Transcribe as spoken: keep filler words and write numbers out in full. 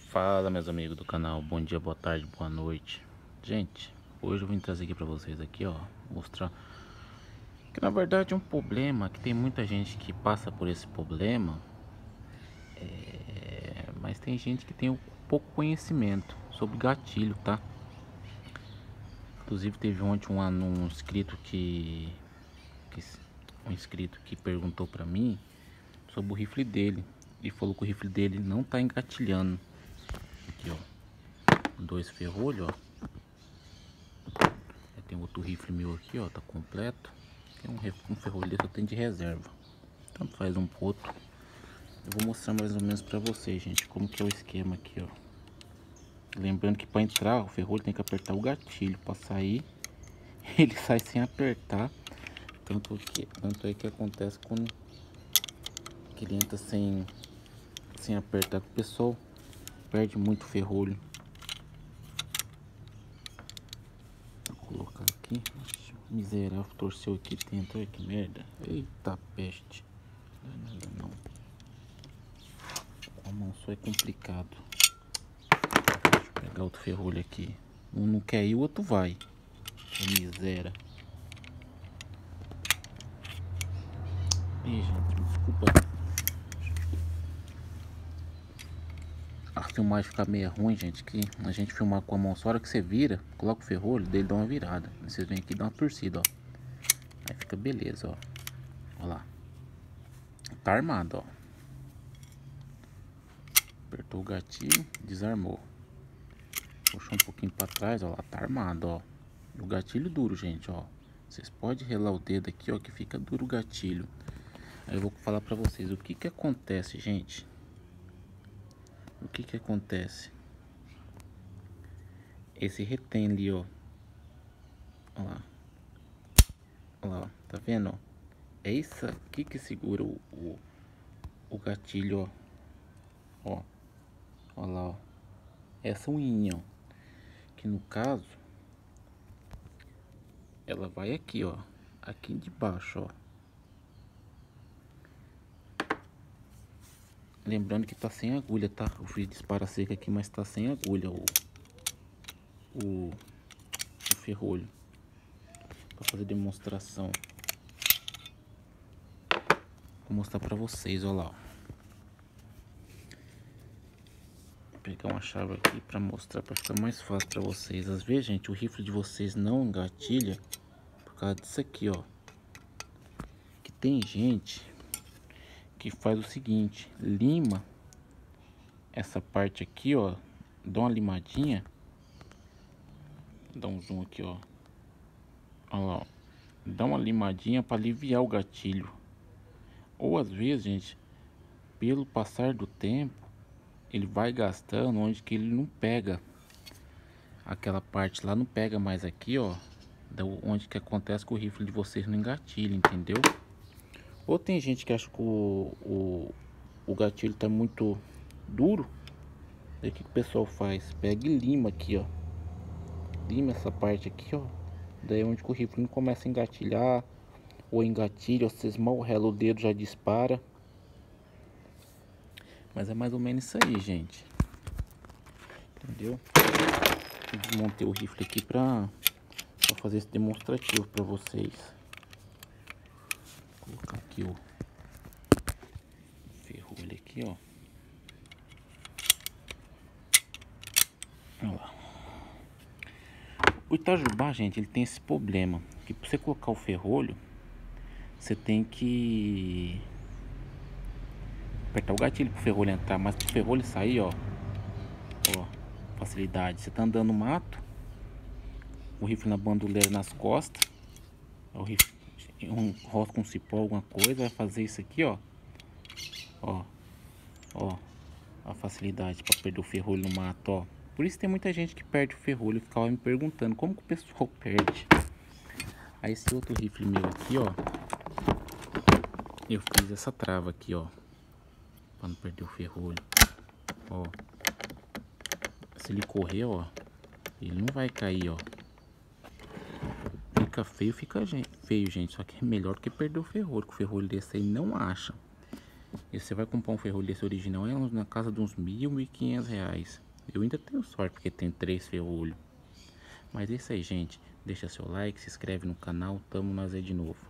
Fala, meus amigos do canal, bom dia, boa tarde, boa noite. Gente, hoje eu vim trazer aqui pra vocês aqui, ó, mostrar que na verdade é um problema, que tem muita gente que passa por esse problema, é... mas tem gente que tem um pouco conhecimento sobre gatilho, tá? Inclusive teve ontem um, um inscrito que, que um inscrito que perguntou pra mim sobre o rifle dele e falou que o rifle dele não tá engatilhando. Aqui, ó, dois ferrolhos, ó. Tem outro rifle meu aqui, ó, tá completo. Tem um, um ferrolho desse eu tenho de reserva. Tanto faz um pro outro. Eu vou mostrar mais ou menos pra vocês, gente, como que é o esquema aqui, ó. Lembrando que pra entrar o ferrolho tem que apertar o gatilho. Pra sair, ele sai sem apertar. Tanto, que, tanto é que acontece quando que ele entra sem, sem apertar, que o pessoal perde muito ferrolho. Vou colocar aqui. Miserável, torceu aqui dentro. Olha que merda. Eita peste. Não é nada não. Com a mão só é complicado. Deixa eu pegar outro ferrolho aqui. Um não quer ir, o outro vai. Que miséria. Ih, gente, desculpa. A filmagem fica meio ruim, gente. Que a gente filmar com a mão só, a hora que você vira, coloca o ferrolho, dele dá uma virada. Vocês vêm aqui e dá uma torcida, ó. Aí fica beleza, ó. Olha lá. Tá armado, ó. Apertou o gatilho, desarmou. Puxou um pouquinho pra trás, ó. Lá tá armado, ó. O gatilho duro, gente, ó. Vocês podem relar o dedo aqui, ó, que fica duro o gatilho. Aí eu vou falar pra vocês o que que acontece, gente. O que que acontece? Esse retém ali, ó. Olha lá. Olha lá, ó. Tá vendo, ó? É isso aqui que segura o, o, o gatilho, ó. Ó. Olha lá, ó. Essa unhinha, ó. Que no caso, ela vai aqui, ó. Aqui de baixo, ó. Lembrando que tá sem agulha, tá? Eu fiz dispara seca aqui, mas tá sem agulha o, o, o ferrolho. Pra fazer demonstração. Vou mostrar pra vocês, ó lá, ó. Vou pegar uma chave aqui pra mostrar, pra ficar mais fácil pra vocês. Às vezes, gente, o rifle de vocês não engatilha por causa disso aqui, ó. Que tem gente que faz o seguinte, lima essa parte aqui, ó, dá uma limadinha, dá um zoom aqui, ó, olha lá, ó. Dá uma limadinha para aliviar o gatilho. Ou às vezes, gente, pelo passar do tempo, ele vai gastando onde que ele não pega aquela parte lá, não pega mais aqui, ó, onde que acontece que o rifle de vocês não engatilha, entendeu? Ou tem gente que acha que o, o, o gatilho tá muito duro. Aí o que, que o pessoal faz? Pega e lima aqui, ó. Lima essa parte aqui, ó. Daí é onde que o rifle não começa a engatilhar. Ou engatilha, vocês mal relam o dedo, já dispara. Mas é mais ou menos isso aí, gente. Entendeu? Eu desmontei o rifle aqui pra, pra fazer esse demonstrativo pra vocês. Vou colocar aqui o ferrolho aqui, ó. Olha lá. O Itajubá, gente, ele tem esse problema. Que pra você colocar o ferrolho, você tem que apertar o gatilho pro ferrolho entrar. Mas pro ferrolho sair, ó. Ó, facilidade. Você tá andando no mato, o rifle na bandoleira nas costas. O rifle, um roça com cipó, alguma coisa. Vai fazer isso aqui, ó. Ó. Ó. A facilidade pra perder o ferrolho no mato, ó. Por isso tem muita gente que perde o ferrolho e ficava me perguntando como que o pessoal perde. Aí esse outro rifle meu aqui, ó, eu fiz essa trava aqui, ó, pra não perder o ferrolho. Ó, se ele correr, ó, ele não vai cair, ó. Fica feio, fica feio, gente. Só que é melhor do que perder o ferrolho, que o ferrolho desse aí não acha. E você vai comprar um ferrolho desse original, é na casa de uns mil, mil e quinhentos reais. Eu ainda tenho sorte porque tem três ferrolhos. Mas é isso aí, gente. Deixa seu like, se inscreve no canal. Tamo nós aí de novo.